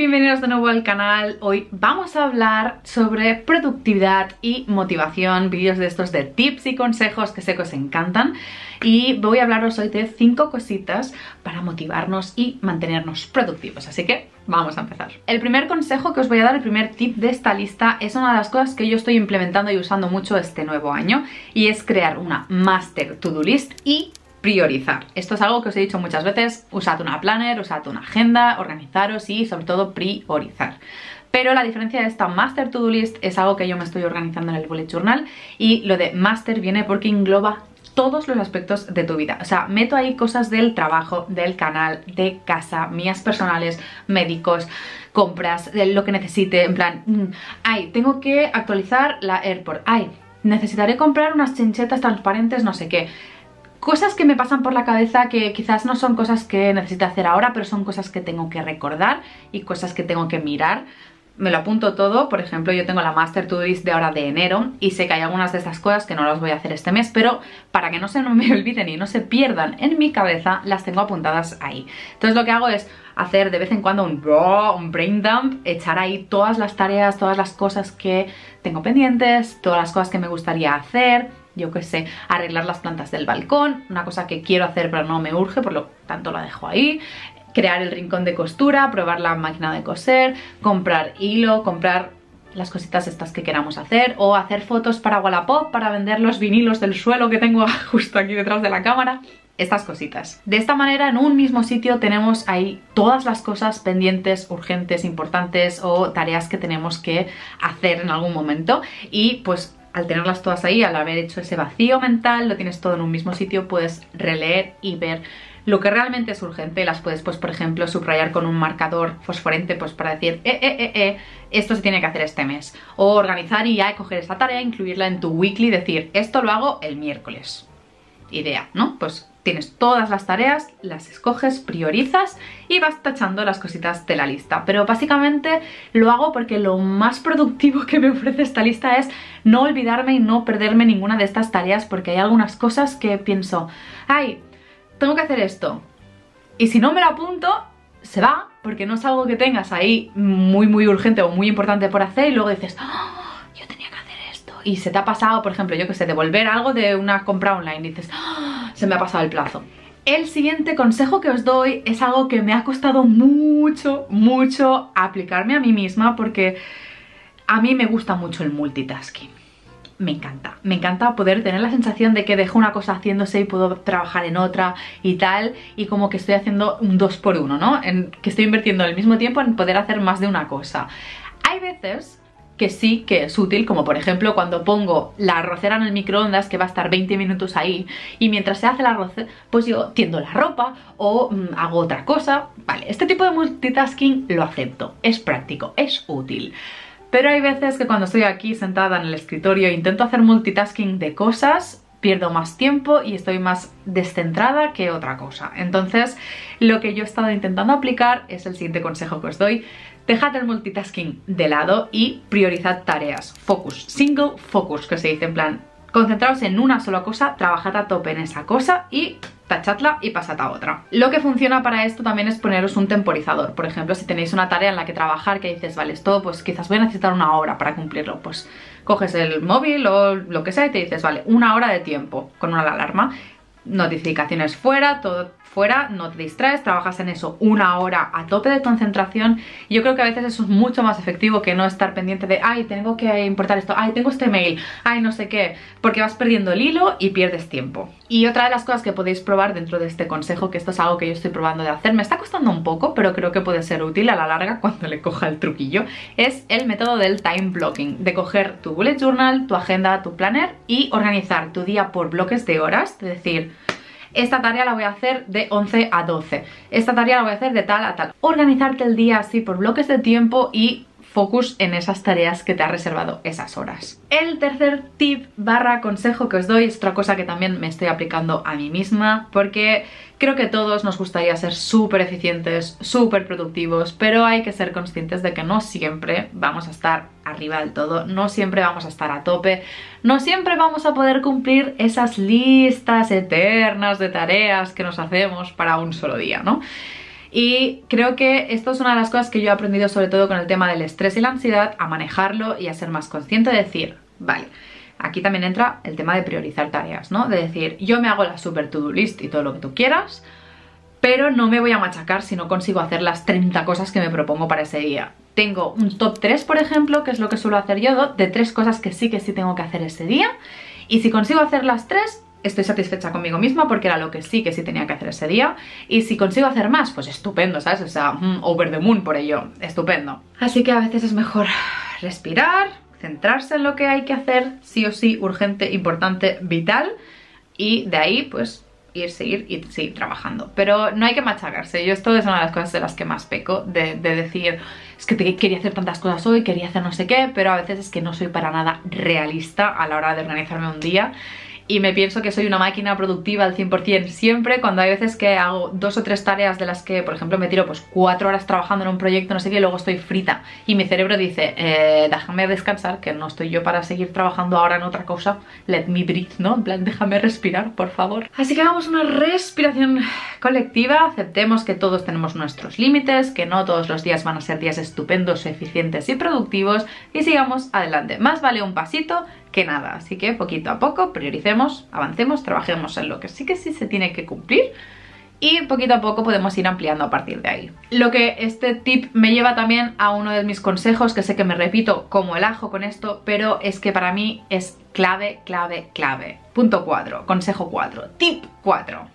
bienvenidos de nuevo al canal. Hoy vamos a hablar sobre productividad y motivación, vídeos de estos de tips y consejos que sé que os encantan, y voy a hablaros hoy de 5 cositas para motivarnos y mantenernos productivos, así que vamos a empezar. El primer consejo que os voy a dar, el primer tip de esta lista, es una de las cosas que yo estoy implementando y usando mucho este nuevo año, y es crear una master to-do list y priorizar. Esto es algo que os he dicho muchas veces: usad una planner, usad una agenda, organizaros y sobre todo priorizar. Pero la diferencia de esta master to-do list es algo que yo me estoy organizando en el bullet journal, y lo de master viene porque engloba todos los aspectos de tu vida. O sea, meto ahí cosas del trabajo, del canal, de casa, mías personales, médicos, compras, de lo que necesite, en plan, ay, tengo que actualizar la AirPort, ay, necesitaré comprar unas chinchetas transparentes, no sé qué. Cosas que me pasan por la cabeza que quizás no son cosas que necesito hacer ahora, pero son cosas que tengo que recordar y cosas que tengo que mirar. Me lo apunto todo. Por ejemplo, yo tengo la master to-do list de ahora de enero y sé que hay algunas de estas cosas que no las voy a hacer este mes, pero para que no se me olviden y no se pierdan en mi cabeza, las tengo apuntadas ahí. Entonces lo que hago es hacer de vez en cuando un brain dump, echar ahí todas las tareas, todas las cosas que tengo pendientes, todas las cosas que me gustaría hacer. Yo qué sé, arreglar las plantas del balcón, una cosa que quiero hacer pero no me urge, por lo tanto la dejo ahí. Crear el rincón de costura, probar la máquina de coser, comprar hilo, comprar las cositas estas que queramos hacer, o hacer fotos para Wallapop para vender los vinilos del suelo que tengo justo aquí detrás de la cámara. Estas cositas. De esta manera, en un mismo sitio tenemos ahí todas las cosas pendientes, urgentes, importantes o tareas que tenemos que hacer en algún momento, y pues al tenerlas todas ahí, al haber hecho ese vacío mental, lo tienes todo en un mismo sitio, puedes releer y ver lo que realmente es urgente. Las puedes, pues por ejemplo, subrayar con un marcador fosforente, pues para decir, esto se tiene que hacer este mes. O organizar y ya coger esa tarea, incluirla en tu weekly, decir, esto lo hago el miércoles. Idea, ¿no? Pues tienes todas las tareas, las escoges, priorizas y vas tachando las cositas de la lista. Pero básicamente lo hago porque lo más productivo que me ofrece esta lista es no olvidarme y no perderme ninguna de estas tareas, porque hay algunas cosas que pienso, ay, tengo que hacer esto, y si no me lo apunto, se va, porque no es algo que tengas ahí muy urgente o muy importante por hacer, y luego dices, ¡oh, yo tenía que hacer esto! Y se te ha pasado, por ejemplo, yo que sé, devolver algo de una compra online, y dices, ¡oh, se me ha pasado el plazo! El siguiente consejo que os doy es algo que me ha costado mucho aplicarme a mí misma, porque a mí me gusta mucho el multitasking. Me encanta poder tener la sensación de que dejo una cosa haciéndose y puedo trabajar en otra y tal, y como que estoy haciendo un 2x1, ¿no? Que estoy invirtiendo el mismo tiempo en poder hacer más de una cosa. Hay veces que sí que es útil, como por ejemplo cuando pongo la arrocera en el microondas, que va a estar 20 minutos ahí, y mientras se hace la arrocera, pues yo tiendo la ropa o hago otra cosa. Vale, este tipo de multitasking lo acepto, es práctico, es útil. Pero hay veces que cuando estoy aquí sentada en el escritorio e intento hacer multitasking de cosas, pierdo más tiempo y estoy más descentrada que otra cosa. Entonces, lo que yo he estado intentando aplicar es el siguiente consejo que os doy: dejad el multitasking de lado y priorizad tareas. Focus, single focus, que se dice, en plan, concentraos en una sola cosa, trabajad a tope en esa cosa y tachadla y pasad a otra. Lo que funciona para esto también es poneros un temporizador. Por ejemplo, si tenéis una tarea en la que trabajar que dices, vale, esto pues quizás voy a necesitar una hora para cumplirlo, pues coges el móvil o lo que sea y te dices, vale, una hora de tiempo con una alarma, notificaciones fuera, todo fuera, no te distraes, trabajas en eso una hora a tope de concentración. Y yo creo que a veces eso es mucho más efectivo que no estar pendiente de, ay, tengo que importar esto, ay, tengo este mail, ay, no sé qué, porque vas perdiendo el hilo y pierdes tiempo. Y otra de las cosas que podéis probar dentro de este consejo, que esto es algo que yo estoy probando de hacer, me está costando un poco, pero creo que puede ser útil a la larga cuando le coja el truquillo, es el método del time blocking, de coger tu bullet journal, tu agenda, tu planner y organizar tu día por bloques de horas, es decir, esta tarea la voy a hacer de 11 a 12, esta tarea la voy a hacer de tal a tal. Organizarte el día así por bloques de tiempo y focus en esas tareas que te has reservado esas horas. El tercer tip / consejo que os doy es otra cosa que también me estoy aplicando a mí misma, porque creo que a todos nos gustaría ser súper eficientes, súper productivos, pero hay que ser conscientes de que no siempre vamos a estar arriba del todo, no siempre vamos a estar a tope, no siempre vamos a poder cumplir esas listas eternas de tareas que nos hacemos para un solo día, ¿no? Y creo que esto es una de las cosas que yo he aprendido, sobre todo con el tema del estrés y la ansiedad, a manejarlo y a ser más consciente de decir, vale, aquí también entra el tema de priorizar tareas, ¿no? De decir, yo me hago la super to-do list y todo lo que tú quieras, pero no me voy a machacar si no consigo hacer las 30 cosas que me propongo para ese día. Tengo un top 3, por ejemplo, que es lo que suelo hacer yo, de 3 cosas que sí tengo que hacer ese día. Y si consigo hacer las 3, estoy satisfecha conmigo misma porque era lo que sí tenía que hacer ese día. Y si consigo hacer más, pues estupendo, ¿sabes? O sea, over the moon por ello, estupendo. Así que a veces es mejor respirar, centrarse en lo que hay que hacer, sí o sí, urgente, importante, vital. Y de ahí, pues, seguir trabajando. Pero no hay que machacarse. Yo esto es una de las cosas de las que más peco, de decir, es que quería hacer tantas cosas hoy, quería hacer no sé qué, pero a veces es que no soy para nada realista a la hora de organizarme un día. Y me pienso que soy una máquina productiva al 100% siempre, cuando hay veces que hago 2 o 3 tareas de las que, por ejemplo, me tiro pues 4 horas trabajando en un proyecto, no sé qué, y luego estoy frita. Y mi cerebro dice, déjame descansar, que no estoy yo para seguir trabajando ahora en otra cosa. Let me breathe, ¿no? En plan, déjame respirar, por favor. Así que hagamos una respiración colectiva, aceptemos que todos tenemos nuestros límites, que no todos los días van a ser días estupendos, eficientes y productivos, y sigamos adelante. Más vale un pasito que nada, así que poquito a poco prioricemos, avancemos, trabajemos en lo que sí se tiene que cumplir y poquito a poco podemos ir ampliando a partir de ahí. Lo que este tip me lleva también a uno de mis consejos, que sé que me repito como el ajo con esto, pero es que para mí es clave. Punto 4, consejo 4, tip 4.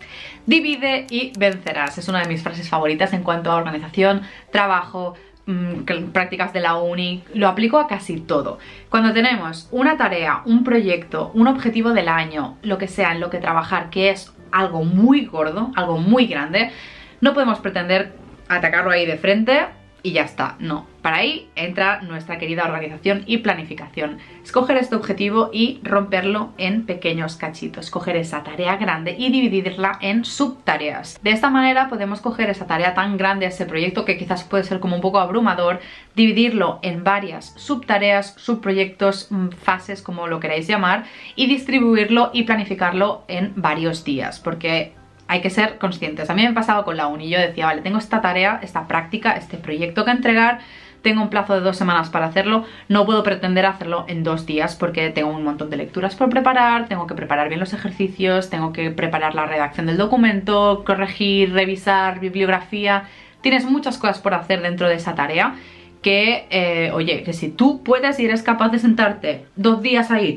Divide y vencerás. Es una de mis frases favoritas en cuanto a organización, trabajo, prácticas de la uni. Lo aplico a casi todo. Cuando tenemos una tarea, un proyecto, un objetivo del año, lo que sea en lo que trabajar, que es algo muy gordo, algo muy grande, no podemos pretender atacarlo ahí de frente y ya está, no. Para ahí entra nuestra querida organización y planificación. Escoger este objetivo y romperlo en pequeños cachitos. Coger esa tarea grande y dividirla en subtareas. De esta manera podemos coger esa tarea tan grande, ese proyecto que quizás puede ser como un poco abrumador, dividirlo en varias subtareas, subproyectos, fases, como lo queráis llamar, y distribuirlo y planificarlo en varios días, porque hay que ser conscientes. A mí me pasaba con la uni, yo decía, vale, tengo esta tarea, esta práctica, este proyecto que entregar, tengo un plazo de 2 semanas para hacerlo, no puedo pretender hacerlo en 2 días porque tengo un montón de lecturas por preparar, tengo que preparar bien los ejercicios, tengo que preparar la redacción del documento, corregir, revisar, bibliografía. Tienes muchas cosas por hacer dentro de esa tarea que, oye, que si tú puedes y eres capaz de sentarte 2 días ahí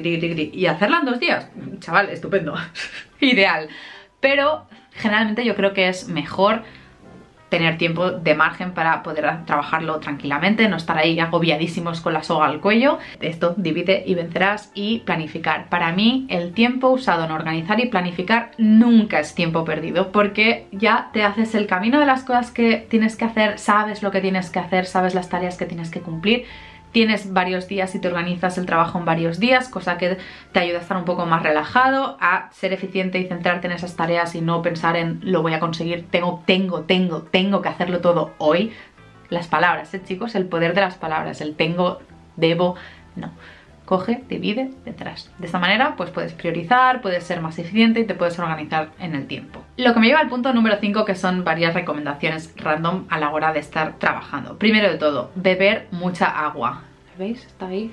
y hacerla en 2 días, chaval, estupendo, ideal. Pero generalmente yo creo que es mejor tener tiempo de margen para poder trabajarlo tranquilamente, no estar ahí agobiadísimos con la soga al cuello. Esto, divide y vencerás, y planificar. Para mí el tiempo usado en organizar y planificar nunca es tiempo perdido, porque ya te haces el camino de las cosas que tienes que hacer, sabes lo que tienes que hacer, sabes las tareas que tienes que cumplir. Tienes varios días y te organizas el trabajo en varios días, cosa que te ayuda a estar un poco más relajado, a ser eficiente y centrarte en esas tareas y no pensar en lo voy a conseguir, tengo que hacerlo todo hoy. Las palabras, chicos, el poder de las palabras, el tengo, debo, no. Coge, divide, detrás. De esta manera pues puedes priorizar, puedes ser más eficiente y te puedes organizar en el tiempo. Lo que me lleva al punto número 5, que son varias recomendaciones random a la hora de estar trabajando. Primero de todo, beber mucha agua. ¿Veis? Está ahí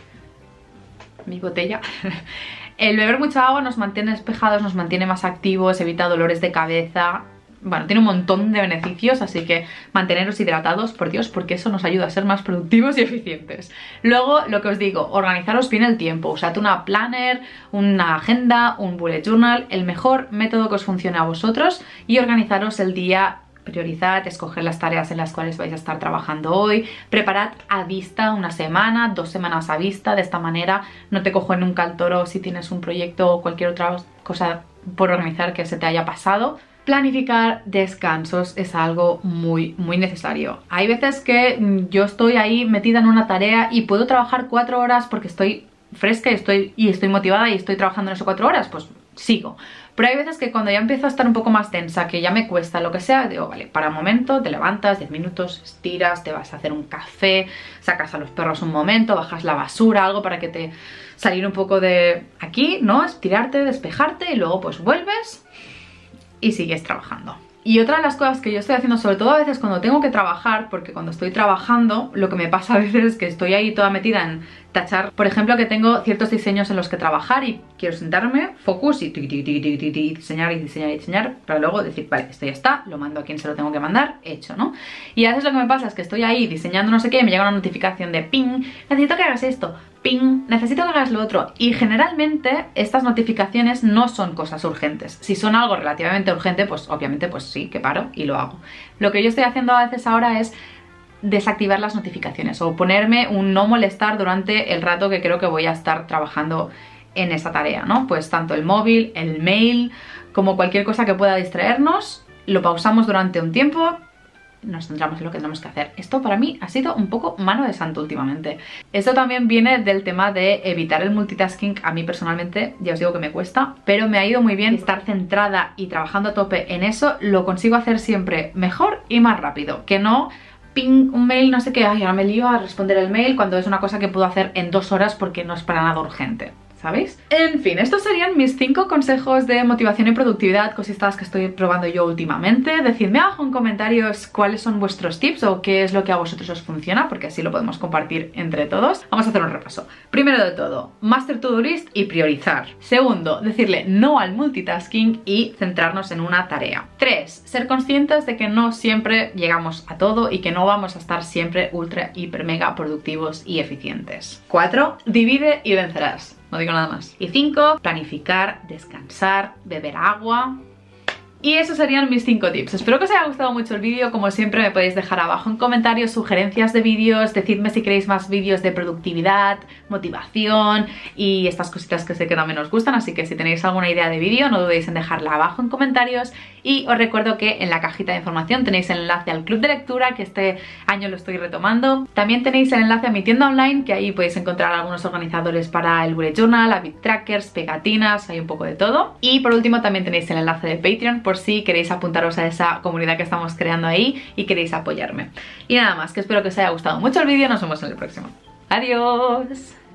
mi botella. El beber mucha agua nos mantiene despejados, nos mantiene más activos, evita dolores de cabeza. Bueno, tiene un montón de beneficios, así que manteneros hidratados, por Dios, porque eso nos ayuda a ser más productivos y eficientes. Luego, lo que os digo, organizaros bien el tiempo. Usad una planner, una agenda, un bullet journal, el mejor método que os funcione a vosotros, y organizaros el día. Priorizad, escoger las tareas en las cuales vais a estar trabajando hoy, preparad a vista una semana, 2 semanas a vista. De esta manera no te cojo nunca el toro si tienes un proyecto o cualquier otra cosa por organizar que se te haya pasado. Planificar descansos es algo muy necesario. Hay veces que yo estoy ahí metida en una tarea y puedo trabajar 4 horas porque estoy fresca y estoy motivada y estoy trabajando en esas 4 horas, pues sigo. Pero hay veces que cuando ya empiezo a estar un poco más tensa, que ya me cuesta lo que sea, digo, vale, para un momento, te levantas, 10 minutos, estiras, te vas a hacer un café, sacas a los perros un momento, bajas la basura, algo para que te salir un poco de aquí, ¿no? Estirarte, despejarte, y luego pues vuelves y sigues trabajando. Y otra de las cosas que yo estoy haciendo, sobre todo a veces cuando tengo que trabajar, porque cuando estoy trabajando lo que me pasa a veces es que estoy ahí toda metida en tachar, por ejemplo, que tengo ciertos diseños en los que trabajar y quiero sentarme, focus y diseñar y diseñar y diseñar, para luego decir, vale, esto ya está, lo mando a quien se lo tengo que mandar, hecho, ¿no? Y a veces lo que me pasa es que estoy ahí diseñando no sé qué y me llega una notificación de ping, necesito que hagas esto, ping, necesito que hagas lo otro. Y generalmente estas notificaciones no son cosas urgentes. Si son algo relativamente urgente, pues obviamente pues sí, que paro y lo hago. Lo que yo estoy haciendo a veces ahora es desactivar las notificaciones o ponerme un no molestar durante el rato que creo que voy a estar trabajando en esa tarea, ¿no? Pues tanto el móvil, el mail, como cualquier cosa que pueda distraernos, lo pausamos durante un tiempo, nos centramos en lo que tenemos que hacer. Esto para mí ha sido un poco mano de santo últimamente. Esto también viene del tema de evitar el multitasking. A mí personalmente, ya os digo que me cuesta, pero me ha ido muy bien estar centrada y trabajando a tope en eso. Lo consigo hacer siempre mejor y más rápido, que no ping, un mail, no sé qué, ay, ahora me lío a responder el mail cuando es una cosa que puedo hacer en 2 horas porque no es para nada urgente, ¿sabéis? En fin, estos serían mis 5 consejos de motivación y productividad, cositas que estoy probando yo últimamente. Decidme abajo en comentarios cuáles son vuestros tips o qué es lo que a vosotros os funciona, porque así lo podemos compartir entre todos. Vamos a hacer un repaso. Primero de todo, master to-do list y priorizar. Segundo, decirle no al multitasking y centrarnos en una tarea. 3, ser conscientes de que no siempre llegamos a todo y que no vamos a estar siempre ultra, hiper, mega productivos y eficientes. 4, divide y vencerás. No digo nada más. Y 5, planificar, descansar, beber agua. Y esos serían mis 5 tips. Espero que os haya gustado mucho el vídeo. Como siempre me podéis dejar abajo en comentarios sugerencias de vídeos. Decidme si queréis más vídeos de productividad, motivación y estas cositas que sé que también os gustan. Así que si tenéis alguna idea de vídeo no dudéis en dejarla abajo en comentarios. Y os recuerdo que en la cajita de información tenéis el enlace al club de lectura, que este año lo estoy retomando. También tenéis el enlace a mi tienda online, que ahí podéis encontrar algunos organizadores para el bullet journal, habit trackers, pegatinas, hay un poco de todo. Y por último también tenéis el enlace de Patreon por si queréis apuntaros a esa comunidad que estamos creando ahí y queréis apoyarme. Y nada más, que espero que os haya gustado mucho el vídeo. Nos vemos en el próximo. ¡Adiós!